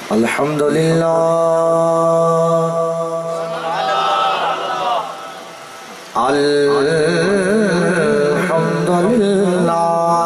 الحمدللہ الحمدللہ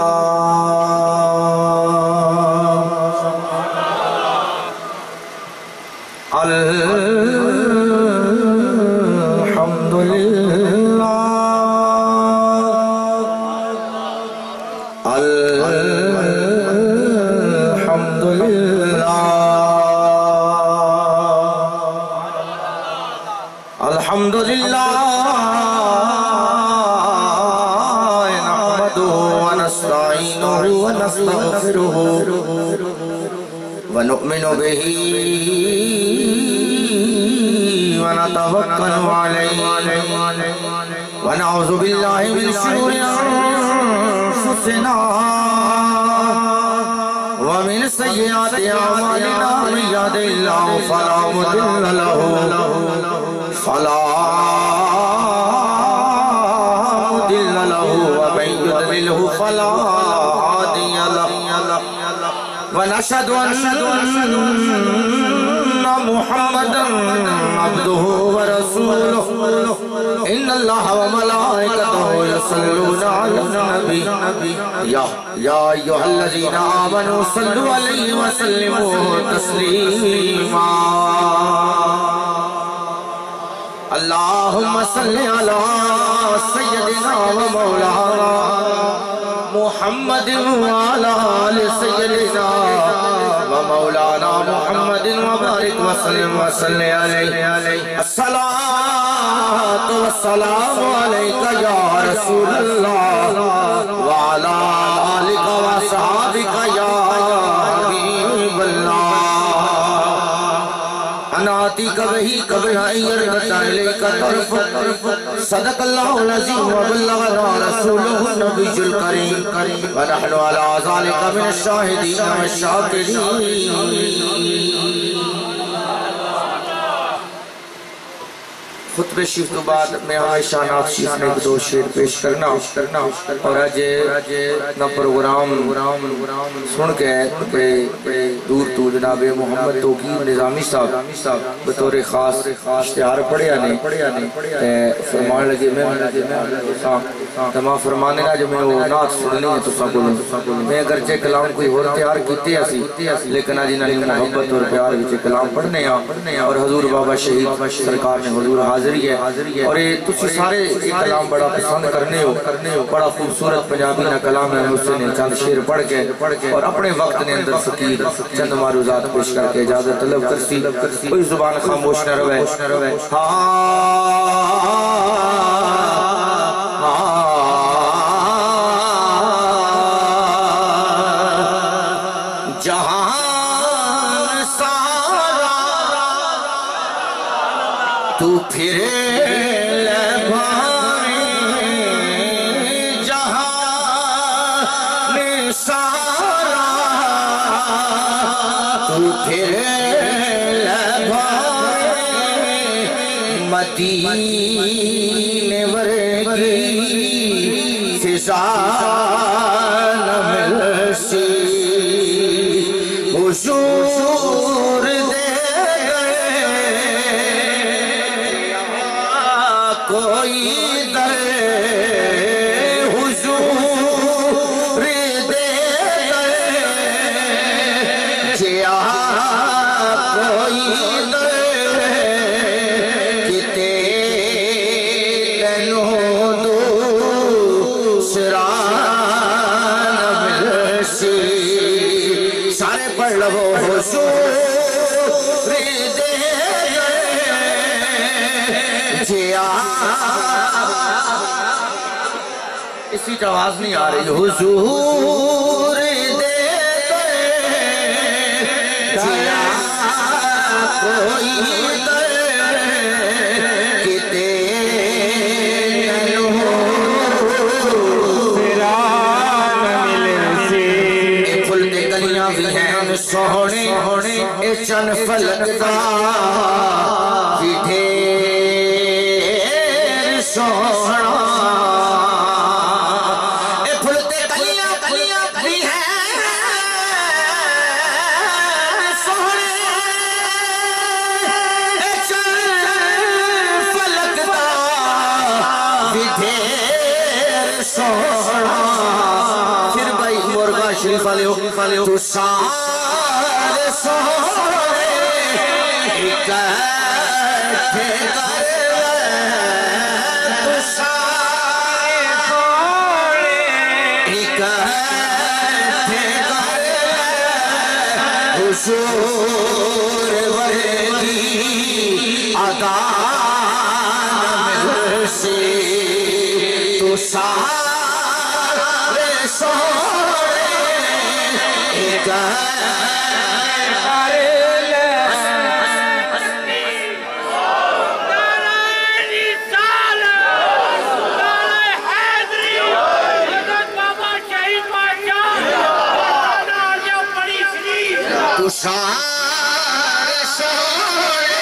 ونؤمن به ونتوكل عليه ونعوذ بالله من شرور أنفسنا ومن سيئات أعمالنا من يهده الله فلا مضل له ومن يضلله فلا هادي له ونشهد أن محمدا عبده ورسوله إن الله وملائكته يصلون على النبي يا أيها الذين آمنوا صلوا عليه وسلموا تسليما اللهم صل على سيدنا ومولانا محمد وعلى آل سيدنا ومولانا محمد وبارك وسلم عليه الصلاة والسلام عليك يا رسول الله وعلى آلك وصحابك يا حبيب الله أناتيك به قبل أن يرتدى إليك طرفك صدق الله العظيم وبلغنا رسوله النبي الكريم ونحن على ذلك من الشاهدين والشاكرين خطبے شریف تو بعد میں عائشہ نات شریف میں دو شعر پیش کرنا اور آج نہ پروگرام سن کے دور تو جناب محمد توقیر نظامی صاحب بطور خاص اشتہار پڑھیا نہیں فرمان لگے میں تمام فرمانے نا جو میں وہ نات سننی ہے تو سکولوں میں اگرچہ کلام کوئی اور تیار کیتے اسی لیکن آج انہوں نے محبت اور پیار وچے کلام پڑھنے اور حضور بابا شہید سرکار نے حضور حاضری ہے اور یہ تسی سارے کلام بڑا پسند کرنے ہو بڑا خوبصورت پنجابی نہ کلام ہے اس نے چند شعر پڑھ کے اور اپنے وقت نے اندر فقیر چند معروضات پیش کر کے اجازت طلب کرسی کوئی زبان خاموش نہ روے جہان سارا تو پھرے مدینے ورگی فضا نہ ملسی حضور دے کوئی در حضور دے جیا کوئی در اسی کا آواز نہیں آ رہی حضور دے جیا کوئی در کتے پھلتے گلیاں بھی ہیں سونے اے چن فلک دا بھی ڈھیر سونا سونے سونا پھر بھائی مرغا شریف والے ہو تو سارے سونے اکٹھے کر تو سارے سونے اکٹھے کر حضور وحدی عدان مرسی تو سارے سونے اکٹھے تو سارے سونے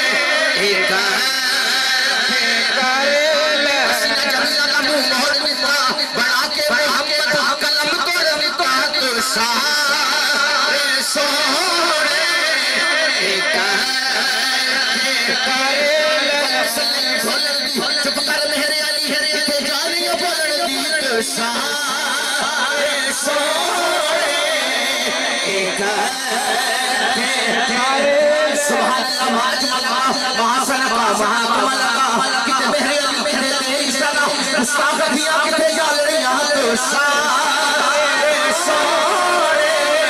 اکٹھے کر لے جملہ کا منہ مہر متا بڑھا کے محمد قلم کو رمتا تو سارے سونے اکٹھے کر لے چپ کر میرے علی کتے جانی بولن دی تو سارے سونے سبحان اللہ محسن کا محاکم لگا کتے بہرے علی کتے دیش لگا مستاق دیا کتے جال رہی یہاں تو سارے سونے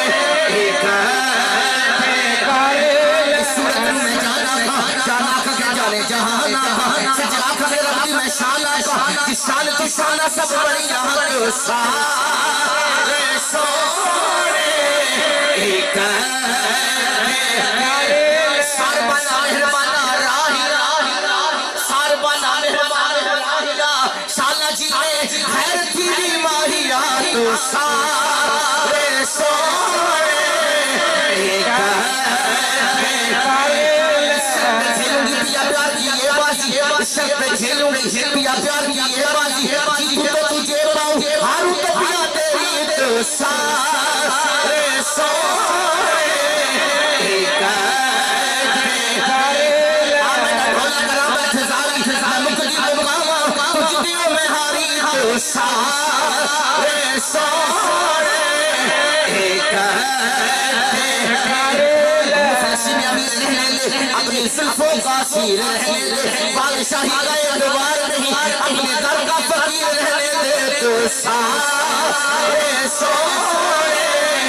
اکٹھے کر اس صورت میں جانا کا کیا جانے جہانا کا سجا کا ربی میں شانہ کا جس شان کی شانہ سب بڑی یہاں تو سارے سونے سار بنا مہربانا راہی سار بنا مہربانا شالہ جی میں خیر تھی ماہیا تو سارے سونے پیار کی یہ بازی شک پہ جھیلوں گی پیا پیار کی یہ بازی تو تجھے پاؤں ہارو تو پیا تیری تو سارے سونے اکٹھے کر لے آمین بھولا کرام انتظاری میں مقدی کو مقاما تجھدیوں میں ہاری تو سارے سونے اکٹھے کر لے فلسی میں امیر رہنے دے اپنی صلفوں کا سیر رہنے دے بادشاہی کا ادوار نہیں اپنے در کا فقیر رہنے دے تو سارے سونے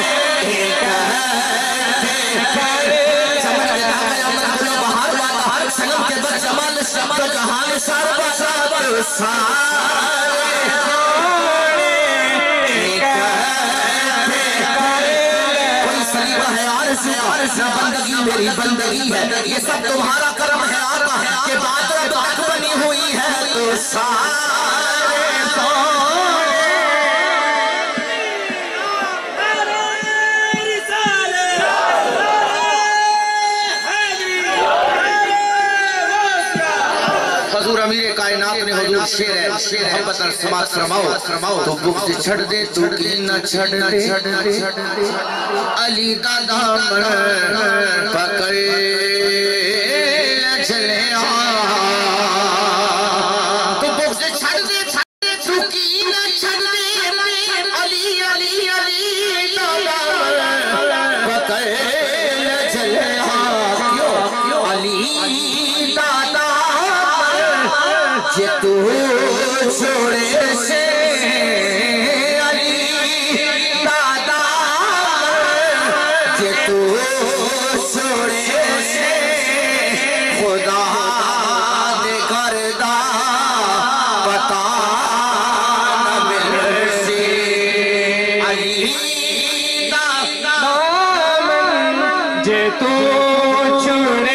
اکٹھے کر لے چمن کے داغے امن بلو بہار والا سنم کے بر جمال شمال جہان شار باشا تو سارے سونے اکٹھے کر لے کوئی سلیبہ ہے عارض بندگی میری بندگی ہے یہ سب تمہارا کرم ہے آقا کہ بات رب حق بنی ہوئی ہے تو سارے سونے حضور امیر کائنات نے حضور شیر ہے محبت اور سماعت فرماؤ تو بغض چھڑ دے تو کین نہ چھڑ دے علی دا دامن پکڑ چلے تو بغض چھڑ دے تو کین نہ چھڑ دے علی علی علی دا دامن پکڑ چلے علی دا یہ تو چھوڑے سے علی دادا یہ تو چھوڑے سے خدا دے کردہ پتا نہ مل سے علی دادا یہ تو چھوڑے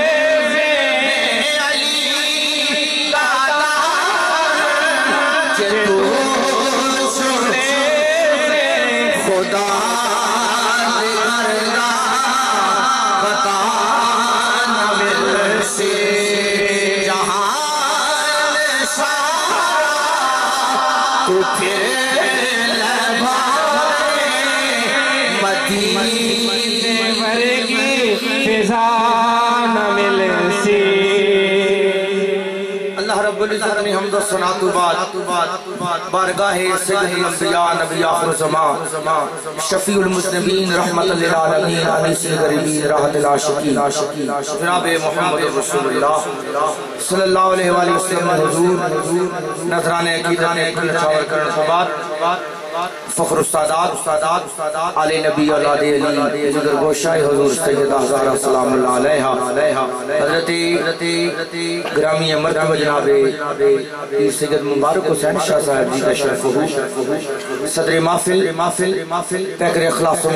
تو پھر مدینے ورگی فضا نہ مل سی اللہ رب رب العزت نے حمد و ثنا تو بعد بارگاہ سید الانبیاء نبی آخر الزمان شفیع المذنبین رحمت للعالمین انیس الغریبین راحت العاشقین جناب محمد رسول اللہ صلی اللہ علیہ وآلہ وسلم حضور نظران عقیدت نچھاور کرنے کے بعد فخر استادات علی نبی اولاد علی جگر گوشائی حضور سیدہ زہرا سلام اللہ علیہ حضرت گرامی مرتبہ جناب پیر سید مبارک حسین شاہ صاحب جی تشریف ہو صدر محفل پیکر اخلاص و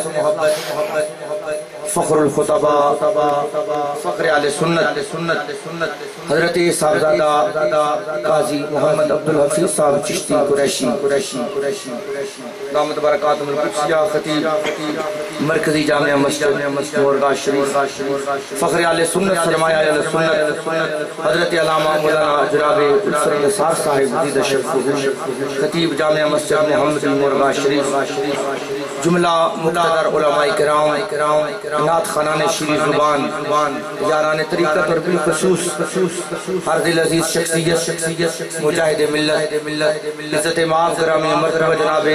محبت فخر الخطبہ فخر اہل سنت حضرت صاحبزادہ قاضی محمد عبدالحفیظ صاحب چشتی قریشی دامت برکاتہ القدسیہ خطیب مرکزی جامعہ مسجد مورگاہ شریف فخر اہل سنت سرمایہ اہل سنت حضرت علامہ مولانا جناب الفر نثار صاحب زیدہ شرف خطیب جامعہ مسجد محمد مورگاہ شریف جملہ مقتدر علماء کرام نعت خانان شیریں زبان یاران طریقت اور بالخصوص ہر دل عزیز شخصیت مجاہد ملت عزت معاف گرامی مرتبہ جناب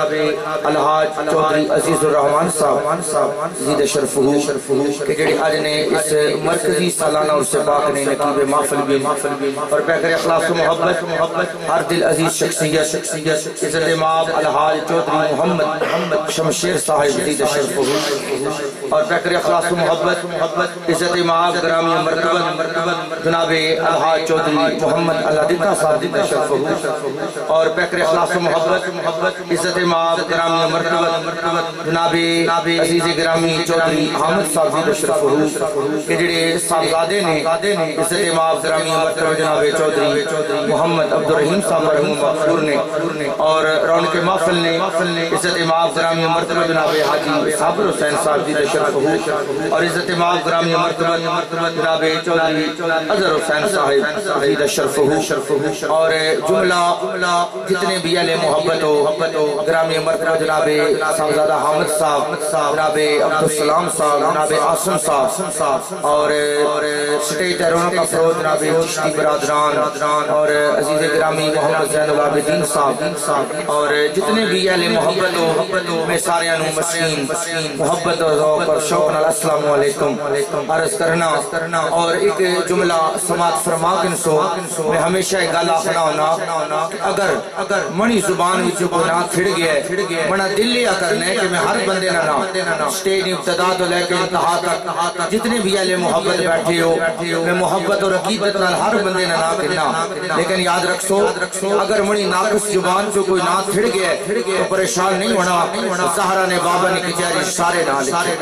الحاج چودھری عزیز الرحمن صاحب زید شرف ہو کہ جڑی آج نے اس مرکزی سالانہ اور سے پاک نے نقیب محفل بھی اور پیکر اخلاص و محبت ہر دل عزیز شخصیت عزت معاف الحاج چودھری محمد شمشیر صاحب زید شرف ہو اور پیکر اخلاص و محبت عزت معاف گرامی مرتبہ جناب الحاج چودھری محمد اللہ دیتا صاحب زید شرف ہو اور پیکر اخلاص و محبت عزت معاف گرامی مرتبہ جناب عزیز گرامی چودھری حامد صاحب زید شرف ہو کہ جڑے صاحبزادے نے عزت معاف گرامی مرتبہ جناب چودھری محمد عبدالرحیم صاحب مرحوم مغفور نے اور رونق محفل نے عزت معاف گرامی مرتبہ جناب حاجی صابر حسین صاحب زید شرف ہو اور عزت معاف گرامی مرتبہ جناب چودھری اظہر حسین صاحب زید شرف ہو اور جملہ جتنے بھی اہل محبت ہو گرامی مرتبہ جناب صاحبزادہ حامد صاحب جناب عبدالسلام صاحب جناب عاصم صاحب اور سٹیج رونق افروز جناب چشتی برادران اور عزیز گرامی محمد زین العابدین صاحب اور جتنے بھی اہل محبت ہو میں سارے انو مسکین محبت اور ذوق اور شوق نال السلام علیکم عرض کرنا اور ایک جملہ سماعت فرما کن سو میں ہمیشہ ایک گل آخنا ہونا اگر منی زبان وچ کوئی نہ کھڑ گیا ہے بڑا دل یہ کرنا ہے کہ میں ہر بندے نہ سٹیج ابتدا تو لے کے انتہا تک جتنے بھی اہل محبت بیٹھے ہو میں محبت اور عقیدت نال ہر بندے نہ کہنا لیکن یاد رکھو اگر منی ناقص زبان جو کوئی نہ کھڑ گیا ہے تو پریشان نہیں ہونا زہرا نے بابا نے کچہری سارے نہ لکھے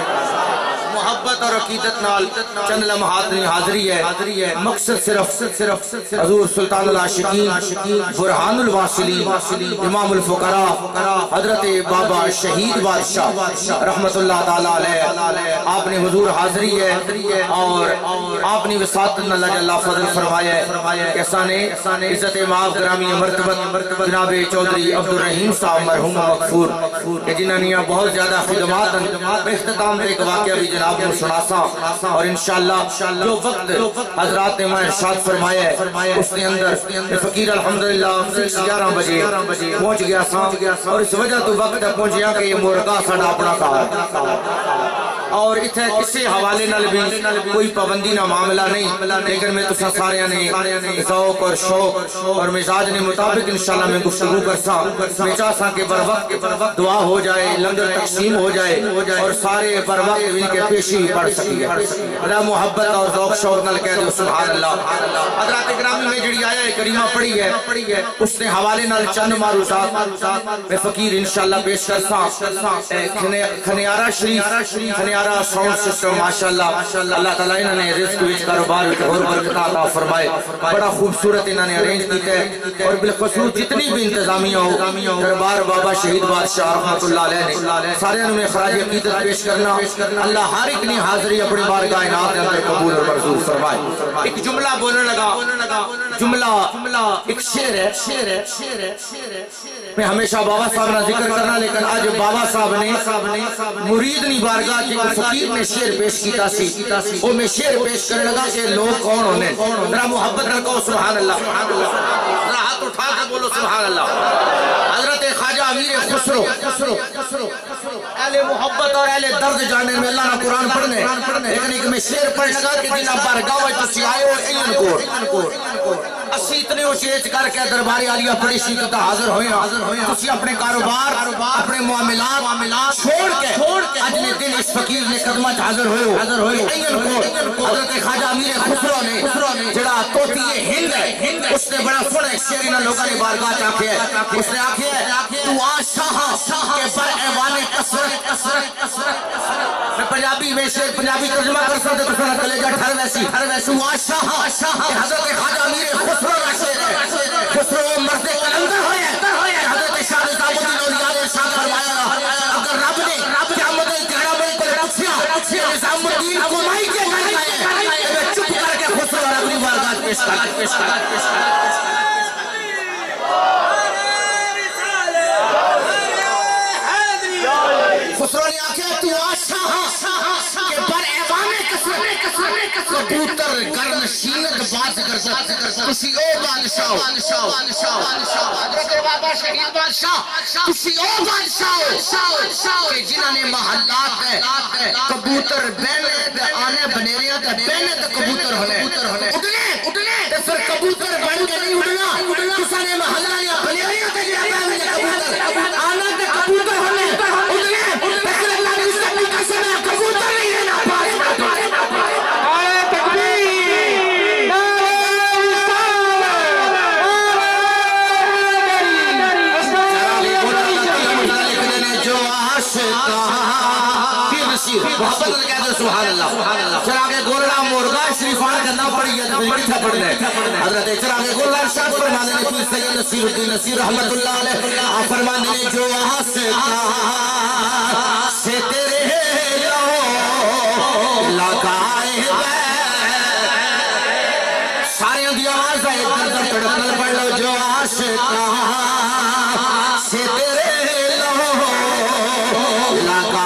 محبت اور عقیدت نال چند لمحات میں حاضری ہے مقصد صرف حضور سلطان العاشقین برہان الواصلین امام الفقراء حضرت بابا شہید بادشاہ رحمت اللہ تعالی علیہ آپ نے حضور حاضری ہے اور آپ نے وساطت اللہ جل فضل فرمایا ہے کیسا نے عزت معاف گرامی مرتبہ جناب چودھری عبدالرحیم صاحب مرحوم مغفور کہ جنہوں نے بہت زیادہ خدمات اختتام ایک واقعہ بھی جناب کو سناسا اور انشاءاللہ جو وقت حضرات نے ماں ارشاد فرمایا ہے اس کے اندر فقیر الحمدللہ 11 بجے پہنچ گیا سا اور اس وجہ تو وقت پہنچیا کہ یہ مورگا ساڑھا اپنا کہا اور اتھے کسی حوالے نال بھی کوئی پابندی نہ معاملہ نہیں لیکن میں تسا سارے نے ذوق اور شوق اور مزاج نے مطابق انشاءاللہ میں گفتگو کرسا میں چاہسا کہ بر وقت دعا ہو جائے لنگر تقسیم ہو جائے اور سارے بر وقت ان کے پیشی پڑھ سکی ہے محبت اور ذوق شوق نال کہہ دو سبحان اللہ حضرات گرامی میں جڑی آیا کریمہ پڑھی ہے اس نے حوالے نال چند معروضات میں فقیر انشاءاللہ پیش کرسا کھنیارہ شریف کھنیارہ ساؤنڈ سسٹم ماشاءاللہ اللہ تعالیٰ انہوں نے رزق وچ کاروبار وچ اور برکت عطا فرمائے بڑا خوبصورت انہوں نے ارینج کیتا ہے اور بالخصوص جتنی بھی انتظامیہ ہو دربار بابا شہید بادشاہ رحمت اللہ علیہ نے سارے انہوں نے خراج عقیدت پیش کرنا اللہ ہر ایک نے حاضری اپنی بارگاہ انعام کے اندر قبول اور منظور فرمائے ایک جملہ بولنے لگا جملہ ایک شعر ہے میں ہمیشہ بابا صاحب نہ ذکر کرنا لیکن آج بابا صاحب نے مرید نہیں بارگاہ کی فقیر میں شیر پیش کیتا سی وہ میں شیر پیش کرنے لگا کہ لوگ کون ہونے ذرا محبت نہ کہو سبحان اللہ ذرا ہاتھ اٹھا کے بولو سبحان اللہ حضرت خواجہ امیر خسرو اہل محبت اور اہل درد جانے میں اللہ نہ قرآن پڑھنے لیکن ایک میں شیر پڑھ لگا کہ جنہ بارگاہ میں تسی آئے ہو این کو اسی اتنے اچیچ کر کے درباری عالیہ پڑی شیکتہ حاضر ہوئے تسی اپنے کاروبار اپنے معاملات چھوڑ کے اجنے دن اس فقیر نے قدمت حاضر ہوئے این کو حضرت خواجہ امیر خسرو نے جڑا توتی ہند ہے اس نے بڑا سن ایک شیر انہاں لوگاں نے بارگاہ چاکے ہے اس نے آکھے ہے تو آشاہ کے بر ایوان کسرت میں پنجابی میں شیر پنجابی ترجمہ کر سکتے تو سنہ کلیجہ ٹھر ویسی تو آشاہ کہ حضرت خواجہ امیر خسرو کا شیر ہے خسرو مرد کلندر ہوئے حضرت شاہ نظام الدین اولیاء نے شاہ فرمایا اگر رب نے قیامت القیامہ میں کوئی پوچھیا نظام الدین کو مائی کے گھر گئے میں چپ کر کے خسرو اور اپنی بارگاہ پیش کر خسرو نے آکھیا تو آشاہ کہ بر ایوان کسرت کبوتر گرنشینت باز کرتا کسی او بادشاہ حضرت بابا شہید بادشاہ کسی او بادشاہ کہ جنہاں نے محلات ہے کبوتر بینے آنے بنیریاں تے بینے تے کبوتر ہونے اٹھنے پھر کبوتر بن کے نہیں اٹھنا کسا نے محلہ لیا بنیریاں تے بینے کبوتر آنا تے کبوتر ہونے محبت نے کہتے ہیں سبحان اللہ چراغ گولڑا مرغا شریفان کا نام پڑی ہے تو میٹھا پڑھ لے حضرت چراغ گولڑا ارشاد فرمانے نے پیر سید نصیر الدین نصیر رحمت اللہ علیہ آپ فرمانے نے جو آستا سے تیرے لو لگائے سارے اندھی آواز ہے در تڑکل پڑھ لو جو آستا سے تیرے لو لگائے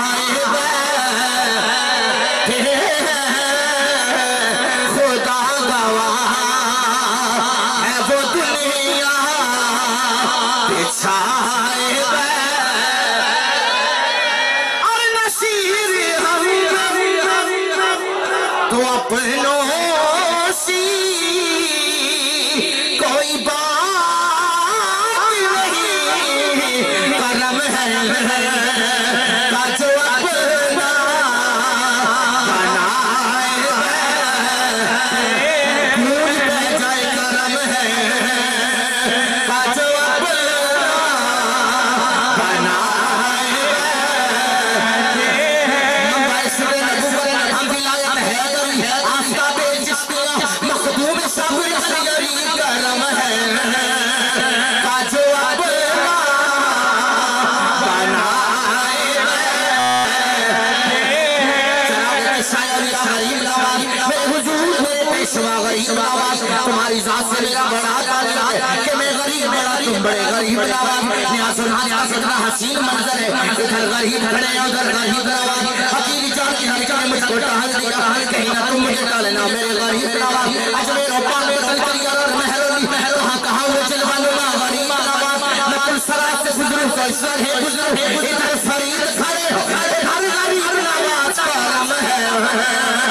تمہاری ذات سے میرا بڑا تعلق ہے کہ میں غریب بڑا تم بڑے غریب نیازت کا حسین منظر ہے ادھر غریب کھڑے ہیں ادھر غریب نواز حقیقی جان کی حقیقت نے مجھ کو ٹہل دیا کہیں نہ تم مجھے ٹالنا میرے غریب نواز اجمیر اوپا میں تلکری اور محرولی وہاں کہاں ہوئے چلوانونا غریب نواز نقل سرات سے گزروں فیصل ہے ادھر فرید کھڑے ادھر غریب نواز کرم ہے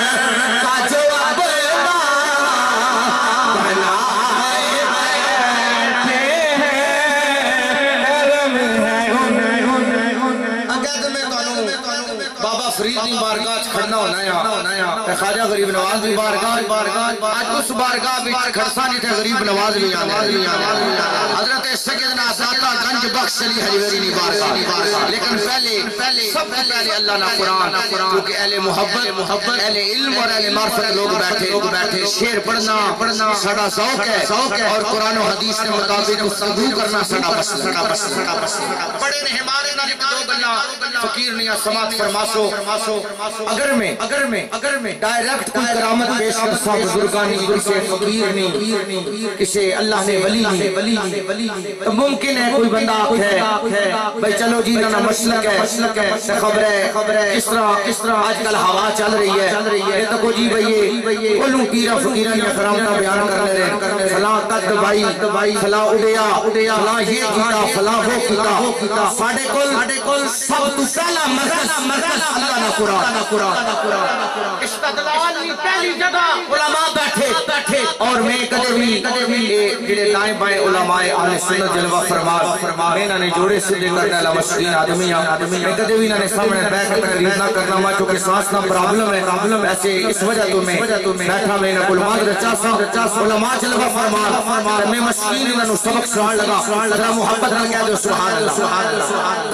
فریدی بارگاہ کھڑنا ہونا ہے خواجہ غریب نواز بھی بارگاہ آج اس بارگاہ بھی کھڑسا نہیں تھے غریب نواز بھی آنا حضرت سیدنا ساتا گنج بخش علی حجویری بارگاہ لیکن پہلے سب سے پہلے اللہ نہ قرآن کیونکہ اہل محبت اہل علم اور اہل معرفت لوگ بیٹھے شیر پڑھنا سڑا ذوق ہے اور قرآن و حدیث کے مطابق گفتگو کرنا سڑا مسئلہ بڑے نے ہمارے نہ دو بنا فقیر نے سماعت فرماسو اگر میں ڈائریکٹ کوئی کرامت پیش کر سا بزرگانی کسے فقیر نہیں کسے اللہ نے ولی تو ممکن ہے کوئی بندہ ہے بھئی چلو جی نا مسلک ہے خبر ہے کس طرح آج کل ہوا چل رہی ہے یہ تو کو جی بھئی کلوں پیرہ فقیرہ یا کرامتہ بیان کر لے رہے فلاں قد بھائی فلاں اڑیا فلاں یہ کیتا فلاں وہ کیتا ساڑھے کل سب تو پہلا مرحلہ اللہ نہ قرآن استدلال نہیں پہلی جگہ علماء بیٹھے اور میں کدے بھی جڑے دائیں بائیں علماء اہل سنت جلوہ فرمان میں نے جوڑے سے دے کرنے والا مشکین آدمی میں کدے بھی نے سامنے بیٹھ کر تقریر نہ کرنا ماں چونکہ سانس نہ پرابلم ہے ایسے اس وجہ تو میں بیٹھا میں نے علماء رچا علماء جلوہ فرمان میں مشکین انہوں سبق سوال لگا ذرا محبت نہ کہہ دو سبحان اللہ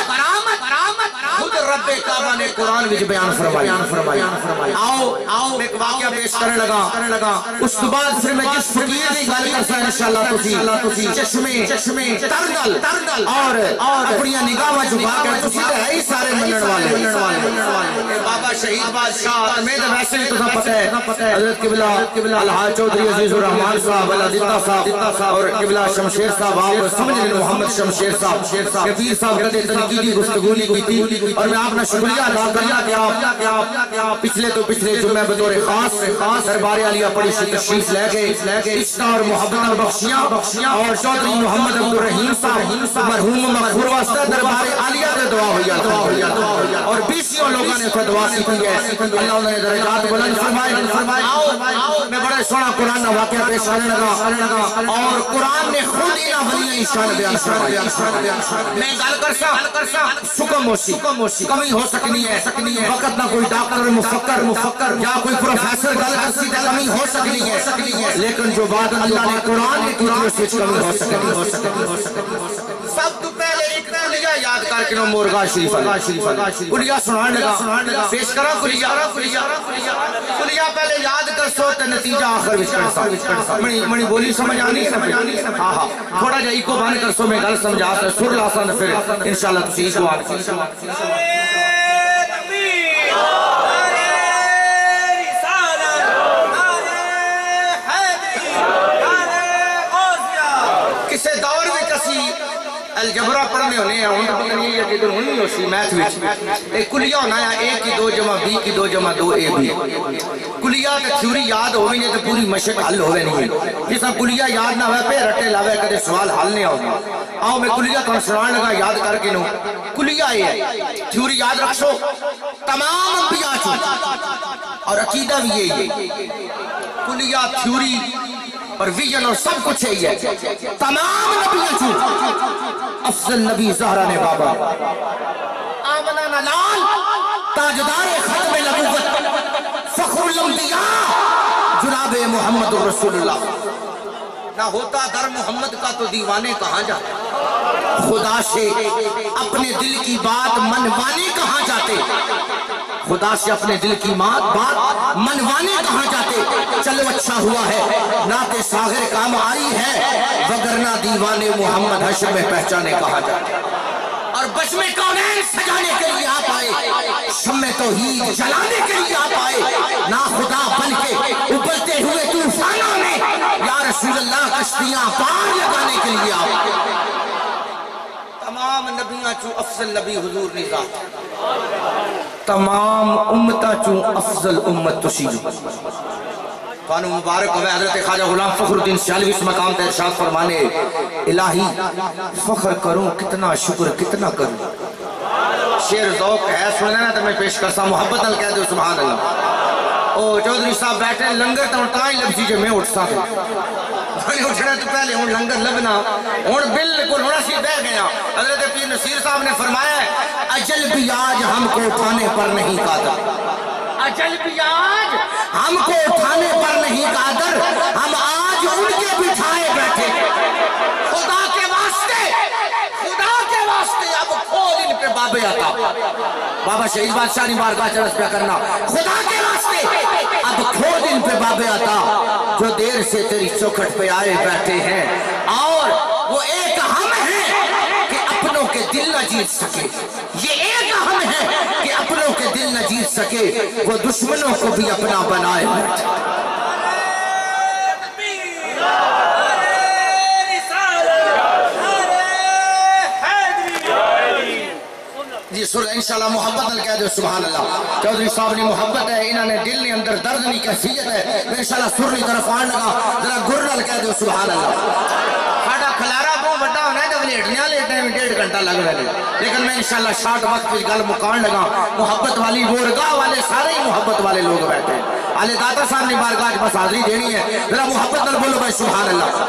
خود رب کعبہ نے قرآن وچ بیان فرمایا آؤ میں ایک واقعہ پیش کرنے لگا اس کے بعد پھر میں جس فقیر کی گل کرسا انشاءاللہ تسی چشمے ترنل اور اپنی نگاہ جھکا کر تسی تے ہے ہی سارے ملن والے بابا شہید بادشاہ میں تو ویسے بھی تساں پتہ ہے حضرت قبلہ الحاج چودھری عزیز الرحمان صاحب الدتا صاحب اور قبلہ شمشیر صاحب آپ سمجھ لیں محمد شمشیر صاحب کبیر صاحب کدے تنقیدی گفتگو نہیں کی تھی اور میں آپ نے شکریہ ادا کرنا کہ آپ پچھلے جمعہ بطور خاص دربار عالیہ پڑی سے تشریف لے گئے عشق اور محبت بخشیاں اور چودھری محمد عبدالرحیم صاحب مرحوم مغفور واسطہ دربار عالیہ سے دعا ہوئی اور 20 لوگوں نے اسے دعا کی ہے اللہ نے درجات بلند فرمائے میں بڑے سونا قرآن کا واقعہ پیش کرنے لگا اور قرآن نے خود انہاں ولیاں شان بیان فرمایا میں گل کرسا سکم ہوسی کمی ہو سکنی ہے وقت نہ کوئی ڈاکٹر مفکر یا کوئی پروفیسر گل کرسی تے کمی ہو سکنی ہے لیکن جو بات اللہ نے قرآن نے کی اس وچ کمی ہو سکنی سب تو پہلے ایک کلیہ یاد کر کے مورگا شریف کلیہ سنان لگا پیش کرا کلیہ پہلے یاد کر سو تے نتیجہ آخر وچ کرسا منی بولی سمجھ آنی ہے ہاں تھوڑا جا ایکو بان کر سو میں گل سمجھا تے سر لاسان پھر انشاءاللہ تسی ایکو آن کسے دور میں کسی الجبرہ پڑھنے ہونے ہیں ہون پتہ نہیں ہے کہ ہونی ہوسی میتھ وچ ایک کلیہ ہونا ہے A کی 2 جمع B کی 2 جمع 2 AB کلیہ تے تھیوری یاد ہوئی نہیں تو پوری مشق حل ہوئے نہیں جس طرح کلیہ یاد نہ ہوئے پہ رٹے لاوے کدے سوال حل نہیں ہوگا آؤ میں کلیہ تو سنان لگا یاد کر کے نو کلیہ یہ ہے تھیوری یاد رکھو تمام انبیاء چھو اور عقیدہ بھی یہی ہے کلیہ تھیوری اور ویژن اور سب کچھ ہے تمام نبیوں چھو افضل نبی زہرہ نے بابا آمنہ نلال تاجدار ختم نبوت فخر الانبیاء جناب محمد رسول اللہ نہ ہوتا در محمد کا تو دیوانے کہاں جاتے خدا سے اپنے دل کی بات منوانے کہاں جاتے خدا سے اپنے دل کی بات منوانے کہاں جاتے چلو اچھا ہوا ہے نعت ساغر کام آئی ہے وگرنہ دیوانے محمد حشر میں پہچانے کہاں جاتے اور بچمِ کونین سجانے کے لیے آپ آئے شمع توحید جلانے کے لیے آپ آئے نا خدا بن کے ابلتے ہوئے طوفانوں میں یا رسول اللہ کشتیاں پار لگانے کے لیے آپ تمام نبیاں چو افضل نبی حضور نظام تمام امتہ چو افضل امت تشیدو فانو مبارک ہوئے حضرت خواجہ غلام فخر الدین سیالوی اس مقام تے ارشاد فرمانے الہی فخر کروں کتنا شکر کتنا کروں شیر ذوق ہے سننا تو میں پیش کرسا محبت نال کہہ دو سبحان اللہ او چودھری صاحب بیٹھے لنگر تو تاں ہی لبسی جو میں اٹھتا تھا میں اٹھنا تو پہلے ہوں لنگر لبنا ہوں بالکل ہونا سی بہ گیا حضرت پیر نصیر صاحب نے فرمایا اجل بھی آج ہم کو اٹھانے پر نہیں قادر اجل بھی آج ہم کو اٹھانے پر نہیں قادر ہم آج ان کے بٹھائے بیٹھے خدا کے واسطے اب کھول ان پہ بابے آتا بابا شہید بادشاہ نے بارگاہ چرس پہ کرنا خدا کے واسطے اب کھول ان پہ بابے آتا جو دیر سے تیری چوکھٹ پہ آئے بیٹھے ہیں اور وہ ایک ہم ہیں کہ اپنوں کے دل نہ جیت سکے یہ ایک ہم ہیں کہ اپنوں کے دل نہ جیت سکے وہ دشمنوں کو بھی اپنا بنائے جی سورہ انشاءاللہ محبت نل کہہ دو سبحان اللہ چودھری صاحب نے محبت ہے انہوں نے دل نے اندر درد نہیں کیفیت ہے میں انشاءاللہ سر نہیں طرف آن لگا ذرا گر نل کہہ دو سبحان اللہ ساڑھا کھلارا بہت بڑا ہونا ہے جب لیٹنے لیٹنے میں 1.5 گھنٹہ لگ رہے ہیں لیکن میں انشاءاللہ شارٹ وقت پہ گل مکان لگا محبت والی بورگاہ والے سارے ہی محبت والے لوگ بیٹھے ہیں آلے داتا صاحب نے بارگاہ بس حاضری دینی ہے ذرا محبت نل بولو بھائی سبحان اللہ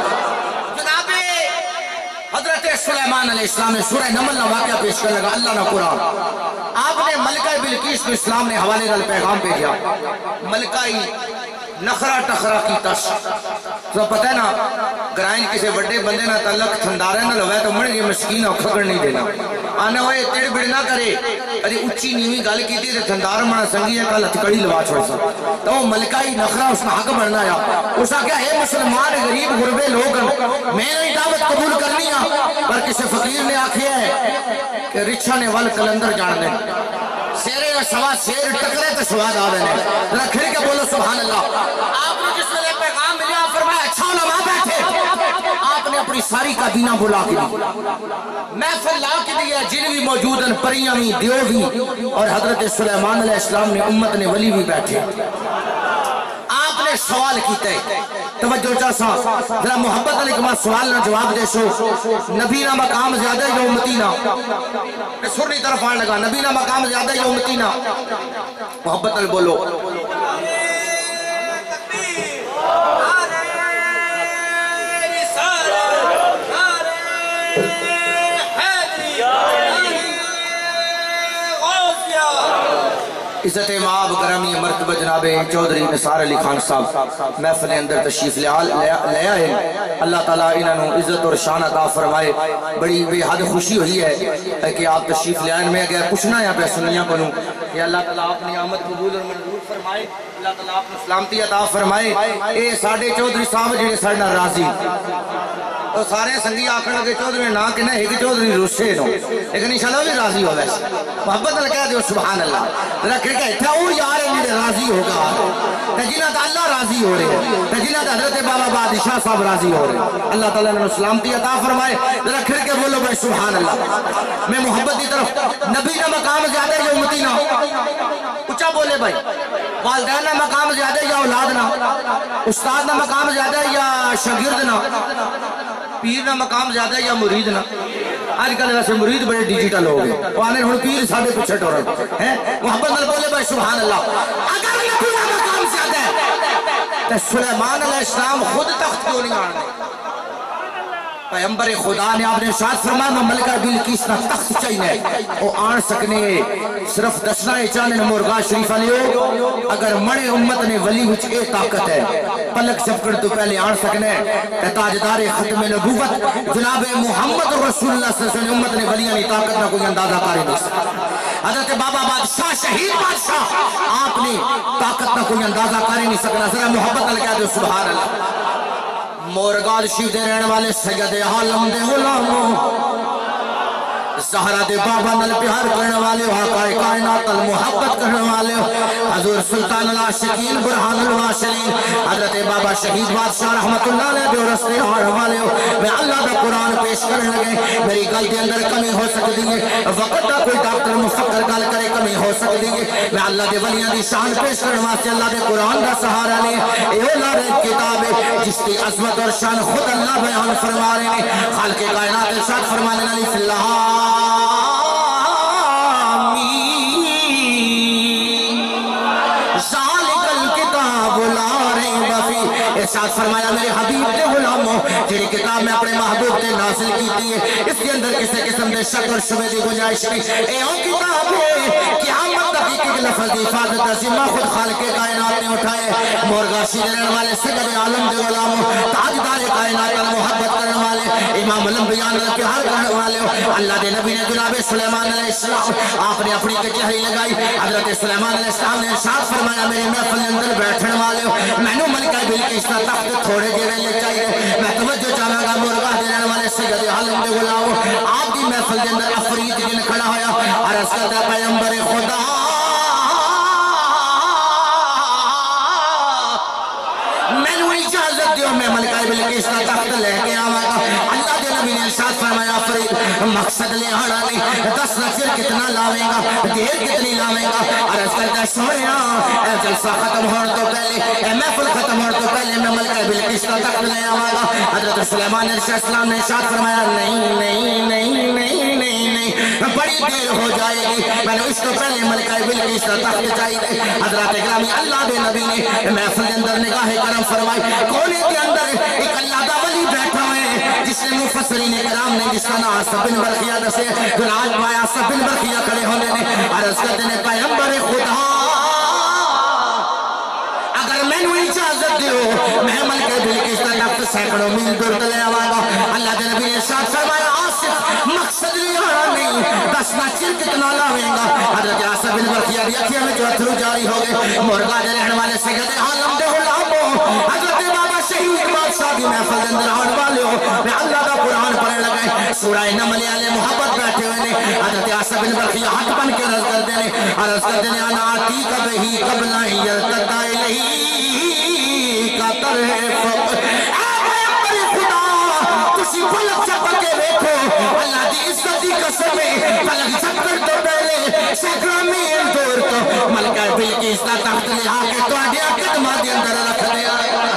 حضرت سلیمان علیہ السلام نے سورہ نمل نہ واقعہ پیش کر لگا اللہ نہ قرآن آپ نے ملکہ بلقیس کو اسلام نے حوالے نال پیغام بھیجا ملکہ نخرہ ٹخرہ کی تش تو پتہ ہے نا گرائن کسی بڑے بندے نہ تعلق تھندارے نہ لوائے تو مڑے گی مسکین اور کھگڑ نہیں دینا آنے ہوئے تیڑ بڑ نہ کرے ارے اچھی نیوی گال کی تھی تھندار منا سنگی ہے کل ہتکڑی لوا چھوڑ سا تو وہ ملکہ ہی نخرہ اس میں حق بڑھنا یا اس کا کیا ہے مسلمان غریب غربے لوگ میں نے دعوت قبول کرنی ہے پر کسی فقیر نے آکھے ہے کہ رچھا نے وال کلندر جان دیں سیرے یا سوا سیر ٹکرے تو سواد آوے نے ذرا کھڑ کے بولو سبحان اللہ آپ نے جس میں پیغام ملیا فرمایا اچھا علماء بیٹھے آپ نے اپنی ساری کابینہ بلا کے دی محفل لا کے دیا جن بھی موجود ہیں پریاں بھی دیو بھی اور حضرت سلیمان علیہ السلام نے امت نے ولی بھی بیٹھے آپ نے سوال کیتے توجہ چاہسا ذرا محبت علیہ کے بعد سوال نہ جواب دے سو نبی نہ مقام زیادہ ہے یا امتی نہ میں سر نہیں طرف آن لگا نبی نہ مقام زیادہ ہے یا امتی نہ محبت علیہ بولو عزت امام گرامی مرتبہ جناب چودھری نثار علی خان صاحب محفل اندر تشریف لے آئے اللہ تعالیٰ انہوں عزت اور شان عطا فرمائے بڑی بے حد خوشی ہوئی ہے کہ آپ تشریف لے آئے میں اگر پوچھنا ہے پہ سنیاں بنوں کہ اللہ تعالیٰ اپنی آمد قبول اور منظور فرمائے اللہ تعالیٰ آپ نے سلامتی عطا فرمائے اے ساڑھے چودھری صاحب جنہیں ساڑھنا راضی تو سارے سنگی آکھنے لگے چودھری نا کہ نہیں کہ چودھری روسے نو لیکن انشاءاللہ بھی راضی ہو ویسے محبت اللہ کہہ دیو سبحان اللہ رکھے کہ اتھا وہ یار میرے راضی ہوگا تجینہ دا اللہ راضی ہو رہے تجینہ دا حضرت بابا بادشاہ صاحب راضی ہو رہے اللہ تعالیٰ نے سلامتی عطا فرمائے رکھے کہ بولو بھائی سبحان اللہ میں محبت کی طرف نبی نہ مقام زیادہ یا امتی نہ اچھا بولے بھائی والدین نہ مقام زیادہ یا اولاد نہ استاد نہ مقام زیادہ یا شاگرد نہ پیر نہ مقام زیادہ ہے یا مرید نہ آج کل ویسے مرید بڑے ڈیجیٹل ہو گئے وہ آنے ہوں پیر ساڑھے پچھے ٹورا ہے محبت نل بولے بھائی سبحان اللہ اگر نبی نہ مقام زیادہ ہے تو سلیمان علیہ السلام خود تخت کیوں نہیں آنے پیغمبر خدا نے آپ نے ارشاد فرمایا میں ملکہ بلقیس نہ تخت چاہیے وہ آن سکنے صرف دسنا چاہنے مرغا شریف علیو اگر مڑے امت نے ولی وچ اے طاقت ہے پلک جھپکڑ تو پہلے آن سکنے تاجدار ختم نبوت جناب محمد رسول اللہ صلی اللہ علیہ وسلم امت نے ولیاں نے طاقت نہ کوئی اندازہ کاری نہیں سکتا حضرت بابا بادشاہ شہید بادشاہ آپ نے طاقت نہ کوئی اندازہ کاری نہیں سکنا ذرا محبت لگا دو سبحان اللہ مورگال شیف دے رہنے والے سید عالم دے غلاموں زہرہ دے بابا نل پیار کرنے والے ہو حقائے کائنات المحبت کرنے والے ہو حضور سلطان العاشقین برحان الواشرین حضرت بابا شہید بادشاہ رحمت اللہ علیہ جو رستے آنے والے ہو میں اللہ دا قرآن پیش کرنے لگے میری گل دے اندر کمی ہو سکتی ہے وقت دا کوئی ڈاکٹر مفکر گل کرے کمی ہو سکتی ہے میں اللہ دے ولیاں دی شان پیش کرنے واسطے اللہ دے قرآن دا سہارا لے اے لارے کتاب ہے جس کی عظمت اور شان خود اللہ بیان فرما رہے ہیں خالق کائنات ارشاد فرمانے والی فی اللہ ارشاد فرمایا میرے حبیب دے غلاموں جیڑی کتاب میں اپنے محبوب نے نازل کی تھی اس کے اندر کسی قسم دے شک اور شبہ دی گنجائش نہیں اے او کتاب ہے قیامت تک کے لفظ دی حفاظت ذمہ خود خالق کائنات نے اٹھائے مورگاشی دے رہنے والے سید عالم دے غلاموں تاجدار کائنات کا محبت کرنے والے امام الانبیاء نے پیار کرنے والے اللہ دے نبی نے جناب سلیمان علیہ السلام آپ نے اپنی کچہری لگائی حضرت سلیمان علیہ السلام نے ارشاد فرمایا میرے محفل اندر بیٹھنے والے میں نے ملکہ بلقیس کا تخت تھوڑے دیوے لے چاہیے میں توجہ چاہاں گا مرغا دینے والے سید عالم دے غلاموں آپ کی محفل کے اندر افرید جن کھڑا ہویا اور عرض کرتا پیغمبر خدا میں نے اجازت دیو میں ملکہ بلقیس کا تخت لے کے آواں گا اللہ دے نبی نے ارشاد فرمایا فرید مقصد لے آنا نہیں 10 نفر کتنا لاویں گا دیر کتنی لاویں گا عرض کرتا سویا اے جلسہ ختم ہونے تو پہلے اے محفل ختم ہونے تو پہلے میں ملکہ بلقیس کا تخت لے آواں گا حضرت سلیمان علیہ السلام نے ارشاد فرمایا نہیں بڑی دیر ہو جائے گی میں نے اس کو پہلے ملکہ بلقیس کا تخت چاہیے حضرات اکرامی اللہ دے نبی نے محفل کے اندر نگاہ کرم فرمائی کونے کے اندر ایک اللہ دا ولی بیٹھا ہوئے جس نے مفسرین کرام نے جس کا نام عاصم بن برقیہ دسے گناج پایا عاصم بن برقیہ کھڑے ہونے نے عرض کرتے نے پیغمبر خدا اگر میں نے اجازت دیو میں ملکہ بلقیس کا تخت سینکڑوں میل دور تلے آواں گا اللہ دے نبی نے ارشاد فرمایا آصف مقصد لیانا نہیں 10 ناچر کتنا لاویں گا حضرت عاصم بن برقیہ دی اکھیاں میں جو اتھرو جاری ہو گئے مرغا دے رہن والے سید عالم دے غلاموں حضرت بابا شہید بادشاہ دی محفل دے اندر آن والے ہو میں اللہ دا قرآن پڑھنے لگے سورہ نمل والے محبت بیٹھے ہوئے نے حضرت عاصم بن برقیہ ہاتھ بن کے عرض کرتے ہیں انا آتی کبھی قبلہ یلتتا کا طرف تسی پلک چپا کے دیکھو اللہ دی عزت دی قسم ہے پلک چپکر تو پہلے سیکڑا میل دور تو ملکہ بلقیس کا تخت لے آکے تو آڈیا قدمہ دی اندر رکھ دیا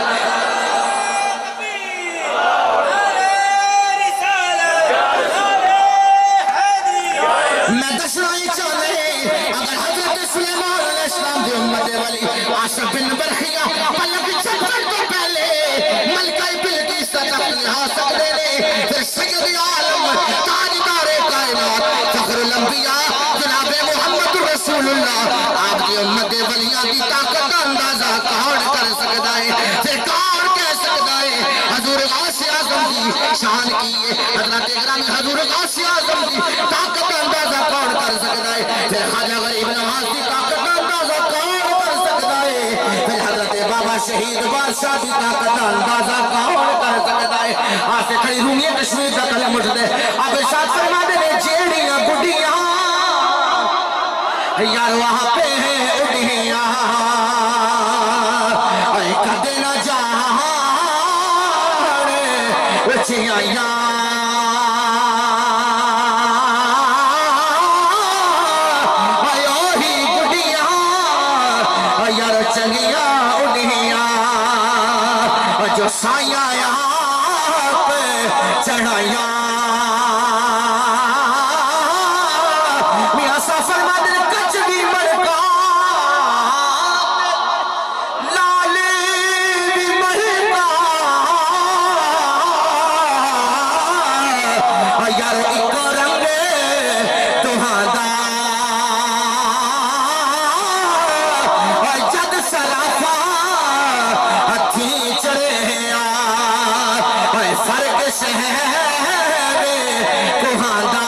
میں دشرائی چاہے اگر حضرت سلیمان علیہ السلام دی امت ولی عاصم بن برقیہ پلک چپکر تو پہلے ملکہ بلقیس کا تخت لے آ سکتے نے پھر سید عالم تاجدار کائنات فخر الانبیاء جناب محمد رسول اللہ آپ کی امت ولیاں کی طاقت کا اندازہ کون کر سکتا ہے پھر کون کہہ سکتا ہے حضور غوث اعظم کی شان کی حضرت اکرامی حضور غوث اعظم کی طاقت کا اندازہ کون کر سکتا ہے پھر خواجہ غریب نواز کی طاقت کا اندازہ کون کر سکتا ہے پھر حضرت بابا شہید بادشاہ کی طاقت کا اندازہ کون کر سکتا ہے آج سے کھڑی رومی کشمیر کا کلم اٹھتے اب ارشاد فرما دے جیڑیاں بڑھیاں یار وہاں پہ ہیں اڑھیاں اے کدے نہ جانے اچھیاں اے اوہی بڑھیاں یار چنگیاں اڑھیاں جو سائیاں چڑھائیاں میاں سفر مدر کچھ بھی مرکا لالے بھی مرکا یار ایک رنگ تہادا جد سرافا ہتھی چڑھے فرق شہر کوہاندہ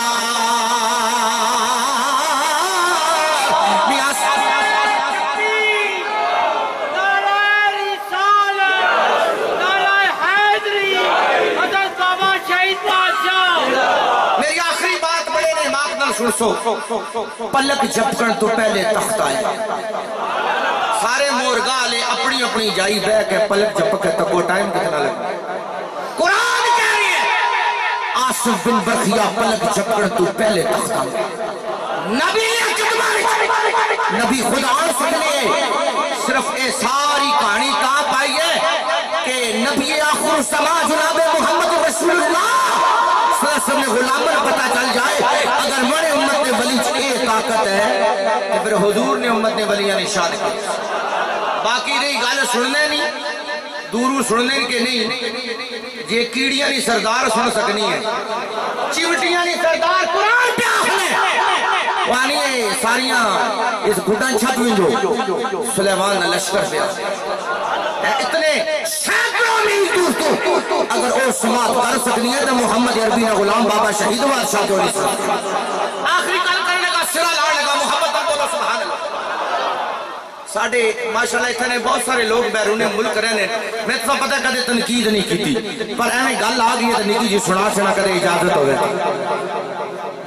نعرہ رسالت نعرہ حیدری حضرت بابا شہید بادشاہ میری آخری بات بڑے نے ماک نہ سن سو پلک جھپکن تو پہلے تخت آئے سارے مورگا لے اپنی اپنی جائی بے کے پلک جھپکے تک وہ ٹائم کتنا لگا قرآن کہہ رہی ہے عاصم بن برقیہ پلک جھپکن تو پہلے تخت آئے نبی نے قدمہ نبی خدا سکنے صرف اے ساری کہانی کہاں پائی ہے کہ نبی آخر الزمان جناب محمد رسول اللہ صلی اللہ علیہ وسلم غلامن پتہ چل جائے اگر مرے امت نے ولی چکے طاقت ہے تو پھر حضور نے امت نے ولیاں نشان کی باقی رہی گالے سننے نہیں دورو سننے کے نہیں یہ کیڑیاں نہیں سردار سن سکنی ہے چیوٹیاں نہیں سردار قرآن پہ آخنے وانی ساریاں اس گھٹن چھت میں جو سلیمان لشکر پہ اتنے سینکڑوں میل دور تو اگر وہ سماعت کر سکنی ہے تو محمد عربی نے غلام بابا شہید بادشاہ جو نہیں سکتے آخری کل کرنے کا سرہ لاڑنے کا محبت اللہ سبحان اللہ ساڑھے ماشاءاللہ اتنے بہت سارے لوگ بیرون ملک رہنے میں تو پتہ کدے تنقید نہیں کی تھی پر ایمیں گل آ گئی ہے تو نیتی جی سنا کدے اجازت ہوئے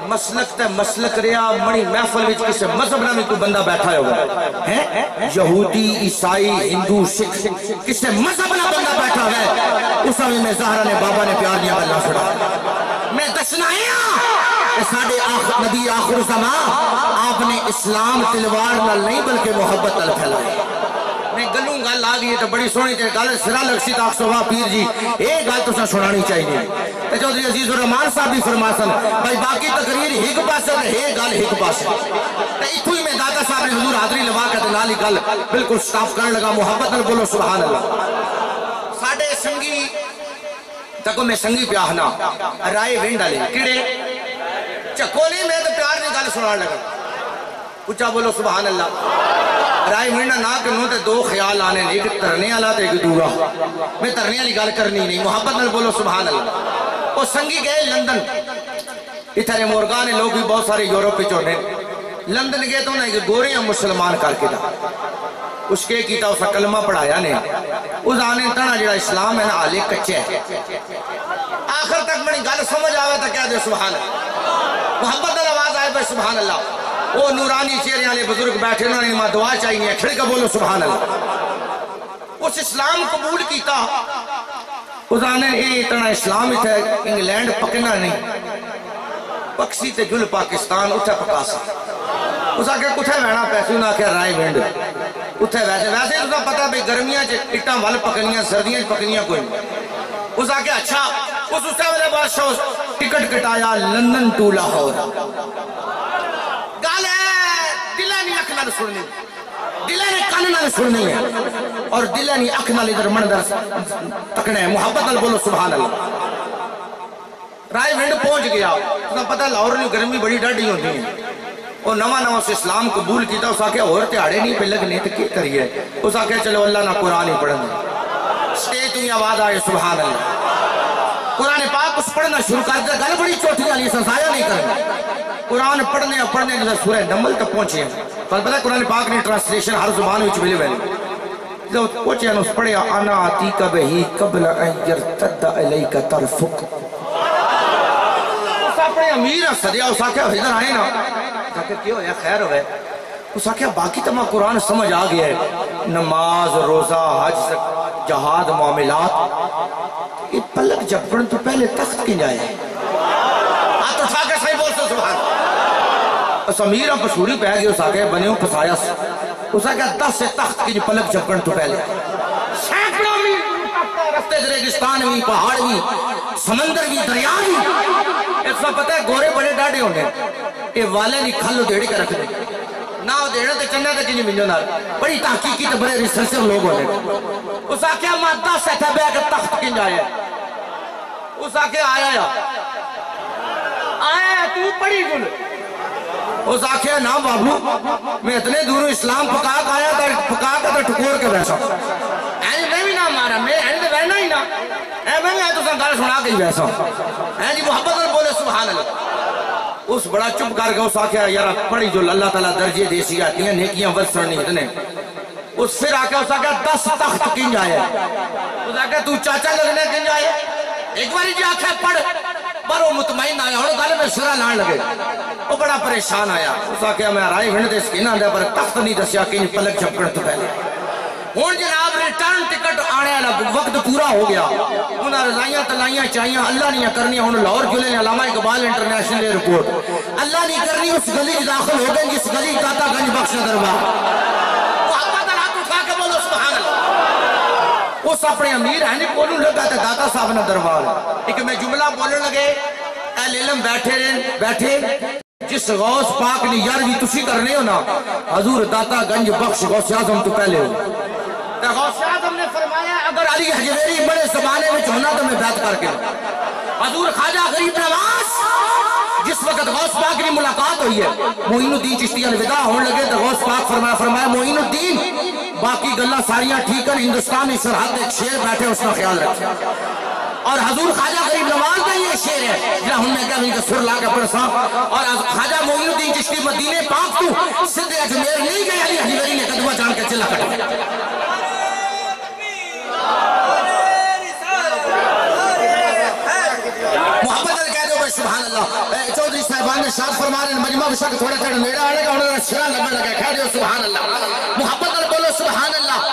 مسلک تے مسلک ریا مڑی محفل وچ کسے مذہب نہ کوئی بندہ بیٹھا ہوگا ہے یہودی عیسائی ہندو سکھ کسے مذہب نہ بندہ بیٹھا ہے اس میں زہرا نے بابا نے پیار دیا اللہ سنا میں دسنا ہے ساڑھے نبی آخر زمان آپ نے اسلام تلوار نال نہیں بلکہ محبت نال پھیلائی میں گلوں گل آ گئی ہے تو بڑی سونی تے گل سرا لگسی تاک صبح پیر جی ایک گل تو سنانی چاہیے تے چودھری عزیز الرحمان صاحب بھی فرما سن بھائی باقی تقریر ایک پاسے تے ایک گل ایک پاسے تے ایتھوں ہی میں دادا صاحب نے حضور حاضری لوا کے تے نال ہی گل بالکل سٹاف کرنے لگا محبت نال بولو سبحان اللہ ساڈے سنگی تکو میں سنگی پیاہنا رائے وینڈ والے کیڑے چکولی میں تو پیار نے گل سنان لگا اچھا بولو سبحان اللہ رائے منڈا نہ کرنوں تے دو خیال آنے ایک ترنے والا تے ایک دورا میں ترنے والی گل کرنی نہیں محبت نال بولو سبحان اللہ وہ سنگی گئے لندن اتھے مورگانے لوگ بھی بہت سارے یورپ پہ چوڑنے لندن گئے تو انہیں گوریاں مسلمان کر کے دا اس کے کیتا اسا کلمہ پڑھایا نے اس آنے تنا جڑا اسلام ہے نا آلے کچے ہے آخر تک بڑی گل سمجھ آوے تا کیا دے سبحان اللہ محبت نال آواز آئے بھائی سبحان اللہ وہ نورانی چہرے والے بزرگ بیٹھے انہوں نے ماں دعا چاہیے کھڑ کے بولو سبحان اللہ اس اسلام قبول کیتا اس آنے اتنا اسلام اتھا انگلینڈ پکنا نہیں پکسی تے جل پاکستان اتھا پکاسا اس آکے کتھے وینا پیسے انہوں آکے رائے وینڈ اتھے ویسے تو پتا بھئی گرمیاں اٹھا وال پکنیاں سردیاں پکنیاں کوئی اس آکے اچھا اس سے والے بادشاہ ٹکٹ کٹایا لندن ٹو لاہور گال ہے دلہ نہیں اکھ نال سننی دلہ نے کان نال سننی ہے اور دلہ نہیں اکھ نال ادھر مندر تکنے ہے محبت نال بولو سبحان اللہ رائے وینڈ پہنچ گیا اس پتہ لاہور نے گرمی بڑی ڈاڑی ہوتی ہے اور نواں سے اسلام قبول کیتا اس آکے اور تیاڑے نہیں پہ لگنے تو کی کریے اس آکے چلو اللہ نہ قرآن ہی پڑھنے سٹیج ہوئی آواز آئے سبحان اللہ قرآن پاک اس پڑھنا شروع کر دیا گل بڑی چوٹھی والی سنسایا نہیں کرنا قرآن پڑھنے کے سورہ نمل تک پہنچے ہیں پر پتہ قرآن پاک نے ٹرانسلیشن ہر زبان وچ ملے ہوئے جب پہنچے ہیں اس پڑھے انا آتیک بہی قبل ان یرتد الیک طرفک اس اپنے امیر صدیہ اس آکے ادھر آئے نا کہ کیوں ہے خیر ہوئے اس آکے باقی تمہا قرآن سمجھ آ گیا ہے نماز روزہ حج جہاد معاملات یہ پلک جب پڑھن تو پہلے تخت کی جائے آتا تھا کہ صحیح بول سو سبحان اس امیر پسوری پہ گئے اس آگے بنے ہوں پسایا اس آگے 10 سے تخت کی پلک جب پڑھن تو پہلے سینکڑوں بھی رفتے ریگستان بھی پہاڑ بھی سمندر بھی دریا بھی ایک سا پتہ ہے گورے بڑے ڈاڑے ہونے یہ والے نہیں کھلو دیڑے کا رکھ دے نہ ہو دیڑے تے چنہ تے کنی ملیون بڑی تحقیقی تے بڑے ریسرچر لوگ ہونے اس آکے مادہ سے تھا بے کہ تخت کن جائے اس آکے آیا تو پڑی گل اس آکے نا بابو میں اتنے دوروں اسلام پکاک آیا تھا پکاک تو ٹکور کے بیسا میں بھی نہ مارا میں تو بہنا ہی نا میں تو سن گال سنا کے ہی بیسا جی محبت اور بولے سبحان اللہ اس بڑا چپ کر گیا اس آکے یارا پڑی جو اللہ تعالیٰ درجے دیسی آتی ہیں نیکیاں ورسرنی اتنے اس پھر آکے اس آکے 10 تخت کن جائے اس آکے تو چاچا لگنے کن جائے ایک باری جی آکے پڑھ پر وہ مطمئن آیا اور گالے میں سرہ لان لگے وہ بڑا پریشان آیا اس آکے میں رائی بھنڈ دے سکینہ دے پر تخت نہیں دسیا کہ پلک جھپکڑ تو پہلے ہون جناب ریٹرن ٹکٹ آنے والا وقت پورا ہو گیا انہاں رضائیاں تلائیاں چاہیاں اللہ نہیں کرنی ہون لاہور جلے نے علامہ اقبال انٹرنیشنل ایئرپورٹ اللہ نہیں کرنی اس گلی داخل ہو گئے جس گلی داتا گنج بخش دربار محبت اللہ اٹھا کے بولو سبحان اللہ اس اپنے امیر ہے نہیں بولوں لگا تھا داتا صاحب نے دربار ایک میں جملہ بولنے لگے اہل علم بیٹھے جس غوث پاک نے یاروی تسی کرنے ہو نا حضور داتا گنج بخش غوث اعظم تو پہلے ہو غوث اعظم نے فرمایا اگر علی حجویری بڑے زمانے میں ہونا تو میں بیعت کر کے حضور خواجہ غریب نواز جس وقت غوث پاک کی ملاقات ہوئی ہے معین الدین چشتی الوداع ہونے لگے تو غوث پاک فرمایا معین الدین باقی گلہ ساریاں ٹھیک ہیں ہندوستانی سرحد ایک شیر بیٹھے اس کا خیال رکھیں اور حضور خواجہ غریب نواز کا یہ شیر ہے جہاں ہم نے کہا ان کا سر لا کے پڑھسا اور خواجہ معین الدین چشتی مدینے پاک تو صدق اجمیر نہیں گئے علی حجویری نے قدمہ جان کے چلا کٹا محبت کہہ دو ہوئے سبحان اللہ چودھری صاحبان نے شاد فرما رہے ہیں مجمع بشک تھوڑا تھوڑا نیڑا آنے گا انہوں نے شرح لگنے لگا کہہ رہے ہو سبحان اللہ محبت اور بولو سبحان اللہ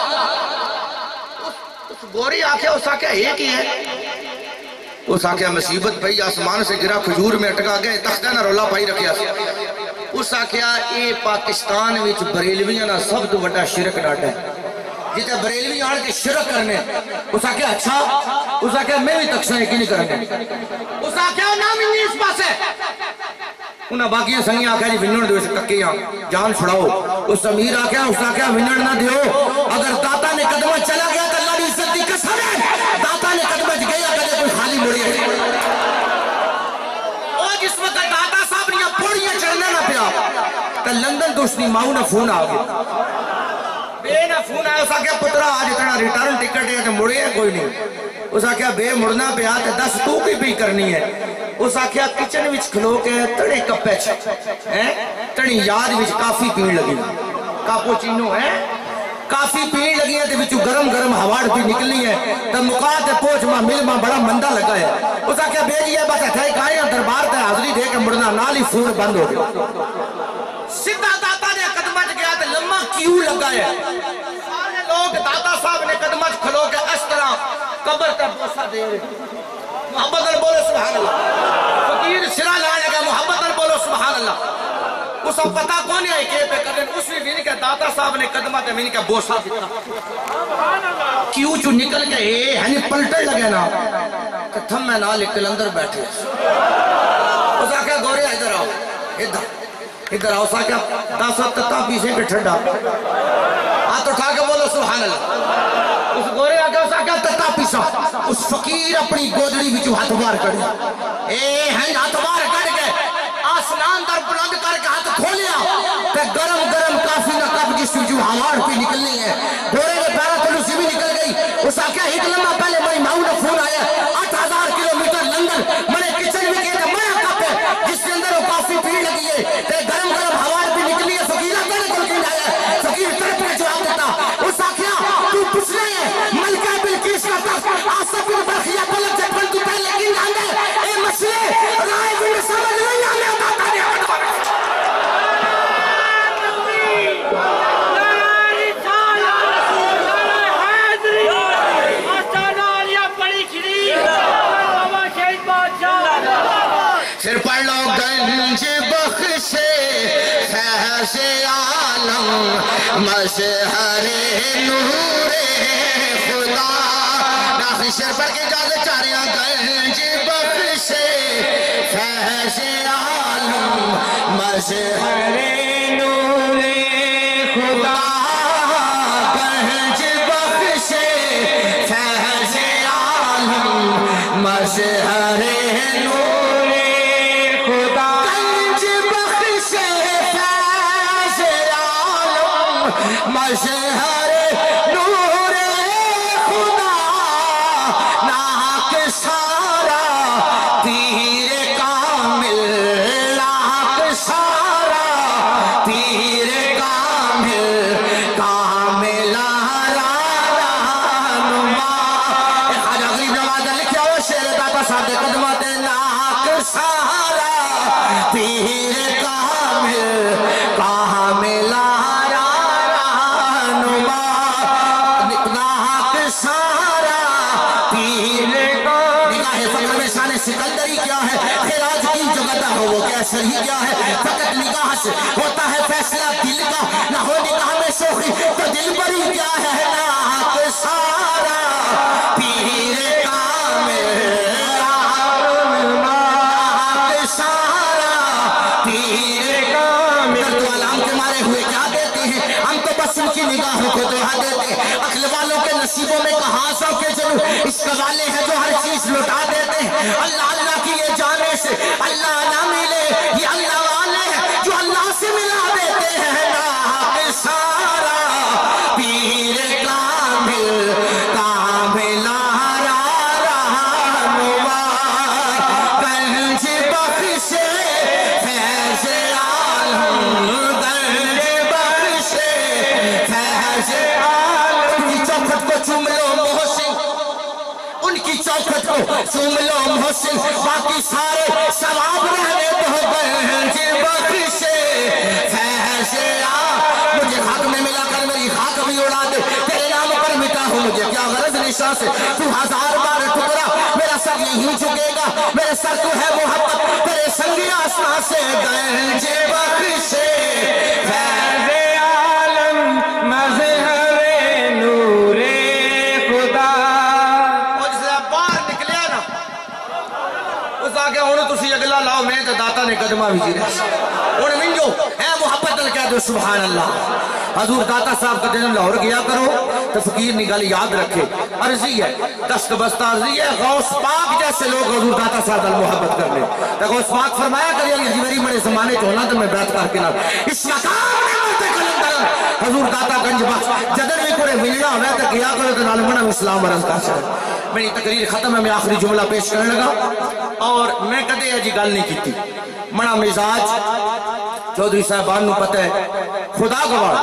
اس گوری آنکھیں اس آنکھیں ایک ہی ہے اس آنکھیں مصیبت پہی آسمان سے گرا کھجور میں اٹکا گئے تختہ نہ رولا پائی رکھیا اس آنکھیں اے پاکستان وچ بریلویاں نہ سب تو بڑا شرک ڈاٹا ہے جیتے بریلوی آڑ کے شرک کرنے اس آنکھیں اچھا اس آنکھیں میں بھی تقسیم یقین نہیں کرنے اس آنکھیں نام ہی نہیں اس پاس ہے انہاں باقیاں سنگی آنکھیں جی ونڑ دیو سے تکیاں جان چھڑاؤ اس امیر آنکھیں ونڑ نہ دیو اگر داتا نے قدمہ چلا گیا تو اللہ بھی عزت دی قسم ہے داتا نے قدمہ گیا کدے کوئی خالی موڑی ہے اور جس وقت داتا صاحب نے پوڑیاں چڑھنا نہ پیا تو لندن دوسری ماؤں نہ فون آگیا بے نہ فون آیا اس آکھیا پترہ آج اتنا ریٹرن ٹکٹ ہے کہ مڑے ہیں کوئی نہیں اس آکھیا بے مڑنا پہ آتے 10 تو بھی کرنی ہے اس آکھیا کچن وچ کھلو کے تڑے کپے تڑی یاد وچ کافی پین لگی کافو چینو ہے کافی پین لگی ہے وچو گرم گرم ہواڑ بھی نکلی ہے تو مقاعد پوچھ ماں مل ماں بڑا مندہ لگا ہے اس آکھیا بے جی ہے بس اتھائی کھائیں دربار تے حاضری دے کے مڑنا نالی فون بند ہو گیا سدھا داتا نے قدمت گیا تو لمحہ کیوں لگا ہے سارے لوگ داتا صاحب نے قدمت کھلو کے اس طرح قبر تے بوسہ دے رہے محبت اور بولو سبحان اللہ فقیر سرا لائے گا محبت اور بولو سبحان اللہ اس کو پتا کون ہے کہ پہ کریں اس بھی بھی کہ داتا صاحب نے قدمت میں کہ بوسہ دیتا کیوں جو نکل کے ہنی پلٹر لگے نا کہ تھم میں نال ایک کلندر بیٹھے اس آکھا گورے ادھر آؤ ادھر آؤ ساکھا داسا تتا پیسے کے ٹھڑا ہاتھ اٹھا کے بولو سبحان اللہ اس گورے آگے ساکھا تتا پیسا اس فقیر اپنی گودڑی بچو ہاتھ بار کر اے ہیں ہاتھ بار کر کے آسمان در بلند کر کے ہاتھ کھولیا کہ گرم گرم کافی نہ کب جس جو ہواڑ پہ نکلنی ہے گورے کے پیرا تلوسی بھی نکل گئی اس آکھا ایک لمحہ پہلے میری ماؤں نے فون آیا 8000 کلومیٹر لندن میں کچن میں کہتا میں کپ ہے جس کے اندر وہ کافی پیڑ لگی ہے کہ گرم گرم ہواڑ پہ نکلی ہے فقیرہ کرنے کو کن آیا ہے فقیر طرف نے جواب دیتا اس آکھا تو پچھلے ہیں ملکہ بلکیس کا تخت آصف بن برخیہ پلک سے پھل تو پہلے کن آنے اے مسئلے رائے بھی سمجھ نہیں آنے داتا نے پھر پڑھ لو گنج بخشے فیض عالم مظہر نور خدا ناخری شیر پڑھ کے اجازت چاہ رہے ہیں گنج بخشے فیض عالم مظہر نور خدا گنج بخشے فیض عالم مظہر نور مظہر نور خدا ناک سارا پیر کامل ناک سارا پیر کامل کامل رہنما خواجہ غریب نواز نے لکھا وہ شعر داتا صاحب قدمت ناک سارا پیر کامل کامل سکندری کیا ہے خراج کی جو گدہ ہو وہ کیسر ہی کیا ہے فقط نگاہ سے ہوتا ہے فیصلہ دل کا نہ ہو نگاہ میں شوخی تو دل بری کیا ہے ناک سارا پیر کامل ناک سارا پیر کامل تو علام کے مارے ہوئے کیا دیتے ہیں ہم تو بس ان کی نگاہوں کو دہا دیتے ہیں عقل والوں کے نصیبوں میں کہاں سو کے ضرور اس کا والے ہیں جو ہر چیز لٹا دیتے ہیں اللہ اللہ کی یہ جانے سے اللہ نہ ملے یہ اللہ والے ہیں جو اللہ سے ملا دیتے ہیں ناک سارا پیر کامل کامل رہنما گنج بخشے فیض عالم گنج بخشے فیض عالم ان کی چوکھٹ کو چوم لو محسن ان کی چوکھٹ को सुन लो मोहसिन, बाकी सारे सवाब रहने दो गंज बख्शे फैज़े आ। मुझे खाक में मिला कर मेरी खाक भी उड़ा दे, तेरे नाम पर मिटा हूँ मुझे क्या गरज निशा से। तू 1000 बार ठुकरा मेरा सर नहीं झुकेगा, मेरे सर को है मोहब्बत तेरे संगी आसमां से गंज बख्शे फैज़े आलम मज़हरे नूरे खुदा। और जिसले बाहर निकले ना उस आगे हुण तुसी अगला लाओ, मैं तो दाता ने कदमा भी जीरे हुण मिंजो है मोहब्बत नल कह दो सुभान अल्लाह। हजूर दाता साहब का दिन लाहौर गया करो तो फकीर ने गल याद रखे, अर्जी है दस्त बस्ता अर्जी है, गौस पाक जैसे लोग हजूर दाता साहब नाल मोहब्बत कर ले। तो गौस पाक फरमाया करिए मेरी बड़े जमाने च होना तो मैं बैत करके ना इस मकाम में मरते कलंदर हजूर दाता गंज बख्श जदन भी कोई मिलना होवे तो गया करो तो नाल मना इस्लाम अरज का शर। मेरी तकरीर खत्म है, मैं आखिरी जुमला पेश करने लगा और मैं कदे अजी गल नहीं की मना मिजाज चौधरी साहबान नूं पता है खुदा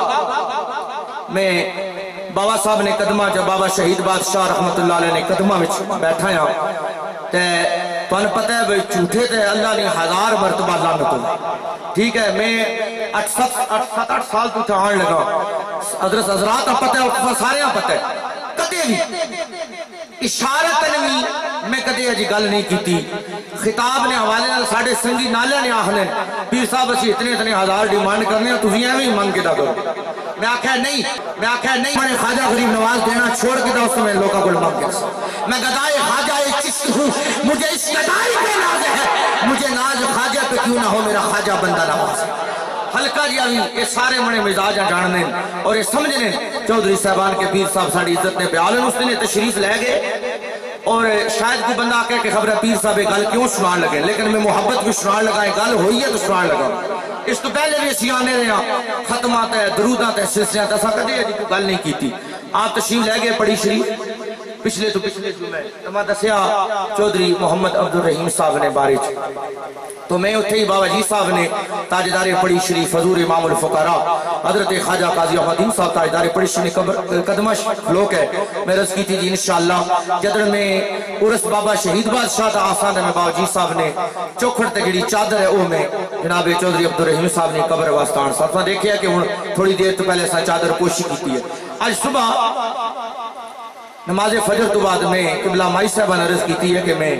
गवाह। मैं बाबा साहब ने कदमा च बाबा शहीद बादशाह रहमतुल्लाह अलैह ने कदमा में बैठा हाँ ते तुहानू पता है भाई झूठे ते अल्लाह ने 1000 मरतबा लानत। ठीक है, मैं 8 साल तो आन लगा हजरत हजरात पता है सारे पता है कदे भी इशारतन भी मैं कदे अजी गल नहीं की। खिताब ने हवाले नाल साडे संगी नाले ने आखने पीर साहब असी इतने 1000 डिमांड करने तुसीं एवें ही मंग के दा करो। मैं आख्या नहीं मैंने ख्वाजा गरीब नवाज देना छोड़ के उस समय लोगों को मांग गया। मैं गदाए ख्वाजा चिश्त हूँ, मुझे इस गदाई पे नाज है, मुझे नाज ख्वाजा पे क्यों ना हो, मेरा ख्वाजा बंदा नवाज। हल्का जिहा भी ये सारे मने मिजाज जानने और ये समझने चौधरी साहबान के पीर साहब साड़ी इज्जत ने बयान उस दिन तशरीफ लै गए और शायद कोई बंदा आके खबर है पीर साहब गल क्यों सुनान लगे, लेकिन मैं मोहब्बत भी सुनान लगा, गल हुई है तो सुनान लगा। इस तो पहले भी असी आने रहे खत्मा तय दरूदा तय सिलसिला असा कदे अजी कोई गल नहीं की। आप तशरीफ लै गए पड़ी शरीफ पिछले तो पिछले जुमे तो मैं दसिया चौधरी मोहम्मद अब्दुल रहीम साहब ने बारे तो मैं उत्थे ही बाबा जी साहब ने ताजदारे पड़ी शरीफ हजूर इमामुल फुकरा हजरत ख्वाजा काजी अहमद साहब ताजदारे पड़ी शरीफ कदमा खलोक है। मैं रस की थी जी इंशाअल्लाह जदन में उरस बाबा शहीद बादशाह का आसान में बाबा जी साहब ने चौखड़ ते जिहड़ी चादर है वो में जनाब चौधरी अब्दुल रहीम साहब ने कबर वास्तान साहब देखिए कि हुण थोड़ी देर तो पहले असां चादर पोशी की है। आज सुबह नमाज फजर तो बाद में किबला माई साहब ने अर्ज की है कि मैं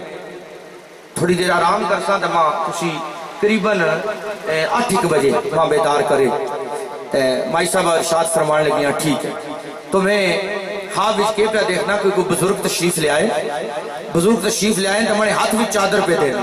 थोड़ी देर आराम कर सा तो मां तुसी करीबन 8 बजे मां बेदार करे माई साहब इरशाद फरमान लगियां ठीक है। तो मैं हाथ विच के पे देखना कोई बुजुर्ग तशरीफ ले आए, बुजुर्ग तशरीफ ले आए तो मैंने हाथ में चादर पे दे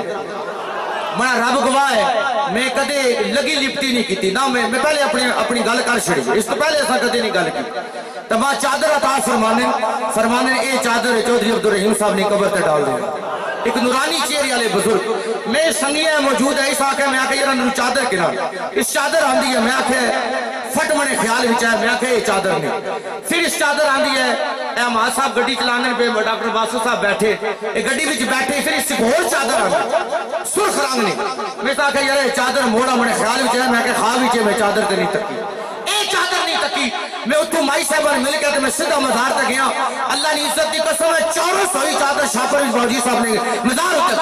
मैं रब गवाह है मैं कदे लगी लिपटी नहीं की ना मैं पहले अपनी गल कर छड़ी इस तो पहले असा कदे नहीं गल की तो मैं चादर अता फरमाने ये चादर चौधरी अब्दुल रहीम साहब ने कबर ते डाल दिया। एक नूरानी चेहरे वाले बुजुर्ग मैं संगिया मौजूद है इस आखे मैं आखे यार चादर किना इस चादर आंदी है मैं आखे फट मने ख्याल विच है मैं आखे ये चादर ने फिर इस चादर आंदी है हमारा साहब गड्डी चलाने पे डॉक्टर बासु साहब बैठे गड्डी विच बैठे फिर इस होर चादर आंदी सुर्ख रंग ने मैं आखे यार चादर मोड़ा मने ख्याल विच है मैं आखे खा विच मैं चादर ते नहीं तकी ए चादर नहीं तकी। मैं उतो माई साहब ने मिल के मैं सीधा मजार तक गया अल्लाह ने इज्जत की कसम है 400 चादर शापर बाजी साहब ने मजार उत्ते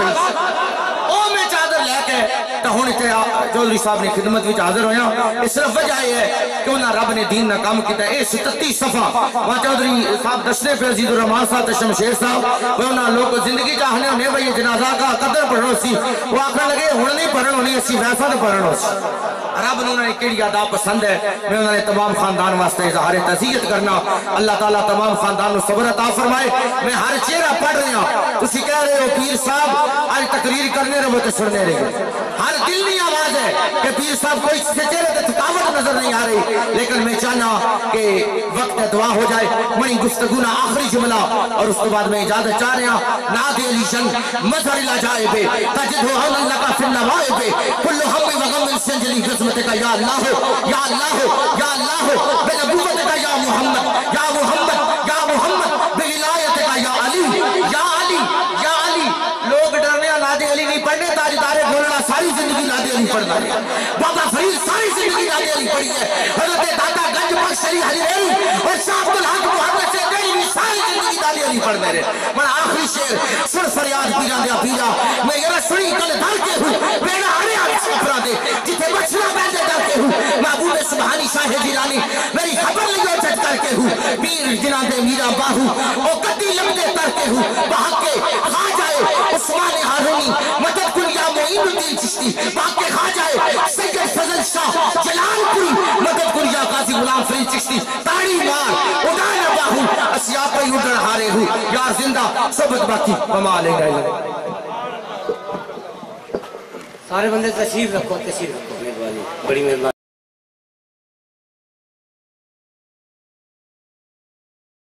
पई ओ मैं चादर लेके तो हुण इत्थे चौधरी साहब ने खिदमत विच हाजिर होया। इस सिर्फ वजह है कि उन्हां रब ने दीन ना काम कीता। ए 37 सफा वहां चौधरी साहब दसने पे अजीजुर रहमान साहब ते शमशेर साहब वो उन्हां लोग जिंदगी चाहने होने भाई ये जनाजा का कदर पढ़नो सी वो आखन लगे हुण नहीं पढ़न होनी असी वैसा तो पढ़नो सी। रब ने उन्होंने केड़ी अदा पसंद है मैं उन्होंने तमाम खानदान वास्ते इजहार तज़ियत करना अल्लाह ताला तमाम खानदान को सब्र अता फरमाए। मैं हर चेहरा पढ़ रहा तुसी कह रहे हो पीर साहब आज तकरीर करने रहो तो सुनने रहे हर दिल की आवाज है कि पीर साहब कोई चेहरे पे थकावट नजर नहीं आ रही लेकिन मैं चाहना कि वक्त दुआ हो जाए मई गुफ्तगू ना आखिरी जुमला और उसके बाद मैं इजाजत चाह रहा नाद अली जंग मजहर ला जाए बे तजिदु अल्लाह का फिर नवाए बे कुल्लु हम व गम संजली किस्मत का या अल्लाह या अल्लाह या अल्लाह बेनबूवत का या मोहम्मद या मोहम्मद या मोहम्मद बेविलायत का या अली या अली या अली। लोग डरने नादे अली नहीं पढ़ने ताजदारे बोलना सारी जिंदगी नादे अली पढ़ना है बाबा फरीद सारी जिंदगी नादे अली पढ़ी है हजरत दाता गंज बख्श अली हजरेरी और शाह अब्दुल हक मोहम्मद से ساری زندگی دالی علی پڑھ میرے من آخری شیر سن فریاد پیرا دیا پیرا میں یہ سنی کل دھر کے ہوں بیڑا ہرے آگے سفرہ دے جتے بچنا بیندے در کے ہوں محبوب سبحانی شاہ جیلانی میری خبر لگو جد کر کے ہوں پیر جنہ دے میرا باہو او قدی لمدے تر کے ہوں بحق کے خواہ جائے عثمان ہارونی مدد کن یا معین الدین چشتی بحق کے خواہ جائے سید فضل شاہ جلال پوری مدد کن یا قاضی غلام فرید چشتی تاڑی مار اڈانا باہو اسیاب پہ اڈر ہارے ہوں یار زندہ سبت باقی کمالے گئے سارے بندے تشریف رکھو بڑی مہربانی